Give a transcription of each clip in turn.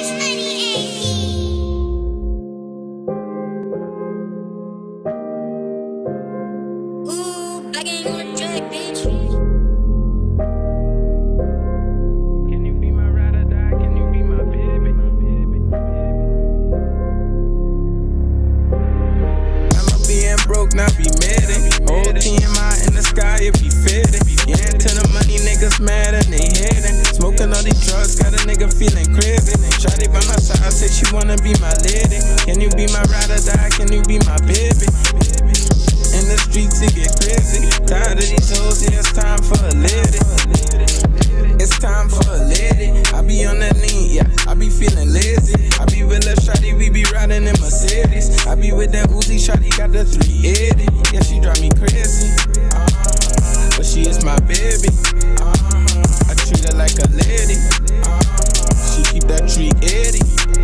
Not be mad at me. Old TMI in the sky, it be fitting. Yeah, to the money, niggas mad and they hating. Smoking all these drugs, got a nigga feeling crazy. Shawty by my side, said she wanna be my lady. Can you be my ride or die? Can you be my baby? In the streets, it get crazy. Tired of these hoes, yeah, it's time for a lady. It's time for a lady. I be on that lean, yeah, I be feeling lazy. I be with Lil Shawty, we be riding in Mercedes. I be with that Uzi, Shawty got the 380. Yeah, she drive me crazy, but she is my baby. I treat her like a lady. She keep that 380.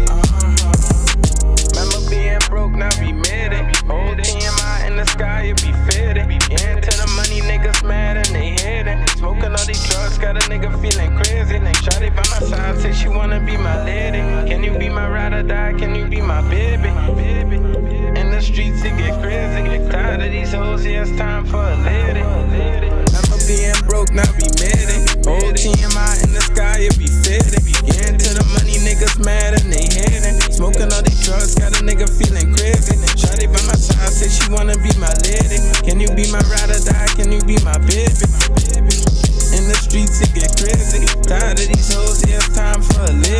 Remember being broke, now be mad at me. Old TMI in the sky, it be fitting. Yeah, to the money, niggas mad and they hating. Smoking all these drugs, got a nigga feeling crazy. Shawty by my side, say she wanna be my lady. Can you be my ride or die? Can you be my baby? In the streets, it get crazy. Tired of these hoes, yeah, it's time for a lady. Remember being broke, now be mad at me. Old TMI in the sky, it be fitting. Yeah, to the money, niggas mad and they hating. Smoking all these drugs, got a nigga feeling crazy. Shawty by my side, say she wanna be my lady. Can you be my ride or die? Can you be my baby? In the streets, it get crazy. Tired of these hoes, yeah, it's time for a lady.